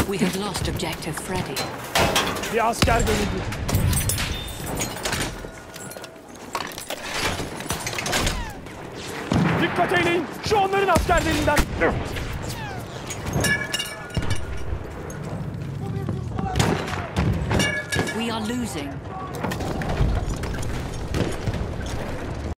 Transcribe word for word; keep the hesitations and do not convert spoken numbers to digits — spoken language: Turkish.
We have lost objective Freddy. Bir asker görüldü. Dikkat eyleyin. Şu onların askerlerinden. We are losing.